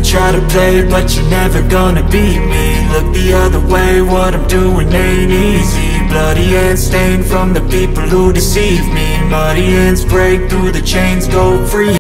try to play, but you're never gonna beat me. Look the other way, what I'm doing ain't easy. Bloody hands stained from the people who deceive me. Muddy hands break through the chains, go free.